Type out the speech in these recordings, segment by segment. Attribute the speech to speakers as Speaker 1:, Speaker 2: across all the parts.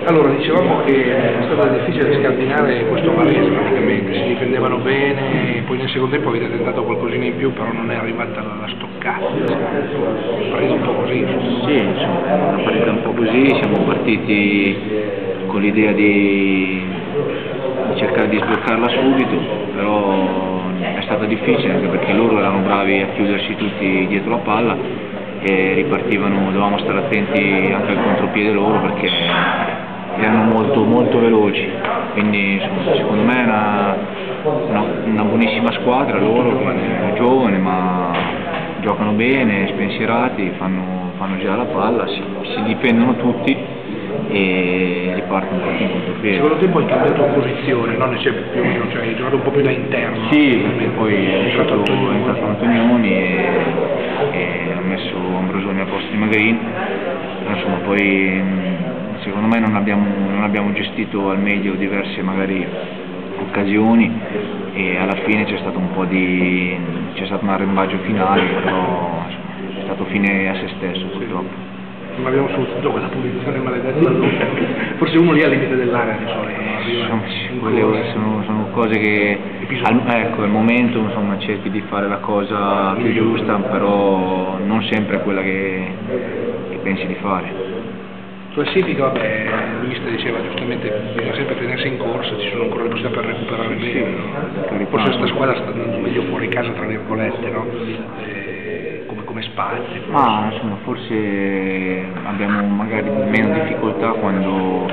Speaker 1: Allora, dicevamo che è stato difficile scardinare questo Varese praticamente, si difendevano bene, poi nel secondo tempo avete tentato qualcosina in più, però non è arrivata la stoccata. Partita un po' così.
Speaker 2: Sì, insomma, è una partita un po' così, siamo partiti con l'idea di cercare di sbloccarla subito, però è stato difficile anche perché loro erano bravi a chiudersi tutti dietro la palla e ripartivano, dovevamo stare attenti anche al contropiede loro perché erano molto veloci, quindi insomma, secondo me è una buonissima squadra loro, giovane ma giocano bene, spensierati, fanno girare la palla, si difendono tutti e ripartono tutti in contropiede.
Speaker 1: Secondo tempo hai cambiato posizione, no? Ne c'è più o meno, cioè hai giocato un po' più da interno.
Speaker 2: Sì, perché poi è entrato Antonioni e ha messo Ambrosoni al posto di Magrin, insomma poi secondo me non abbiamo gestito al meglio diverse magari occasioni e alla fine c'è stato un arrembaggio finale, però insomma, è stato fine a se stesso purtroppo.
Speaker 1: Non abbiamo sfruttato quella posizione maledetta, forse uno lì al limite dell'area di solito.
Speaker 2: Quelle sono cose che al momento insomma, cerchi di fare la cosa più giusta, però non sempre quella che pensi di fare.
Speaker 1: Classifica, vabbè, il mister diceva giustamente bisogna sempre tenersi in corsa, ci sono ancora le possibilità per recuperare bene. Forse questa squadra sta andando meglio fuori casa tra virgolette, no? Come spazi.
Speaker 2: Ma insomma forse abbiamo magari meno difficoltà quando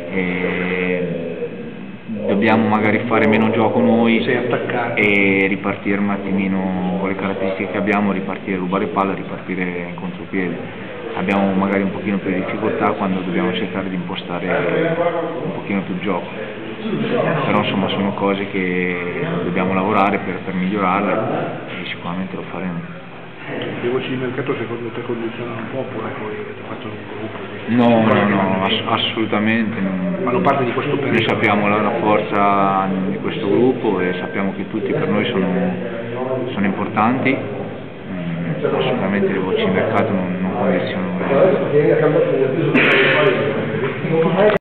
Speaker 2: dobbiamo magari fare meno gioco noi e ripartire un attimino con le caratteristiche che abbiamo, ripartire, rubare palla e ripartire in contropiede. Abbiamo magari un pochino più di difficoltà quando dobbiamo cercare di impostare un pochino più il gioco, però insomma sono cose che dobbiamo lavorare per migliorarle e sicuramente lo faremo.
Speaker 1: Le voci di mercato secondo te condizionano un po' oppure poi avete fatto un gruppo?
Speaker 2: No, assolutamente.
Speaker 1: Fanno parte di questo periodo.
Speaker 2: Noi sappiamo la forza di questo gruppo e sappiamo che tutti per noi sono importanti, assolutamente le voci di mercato non condizionano.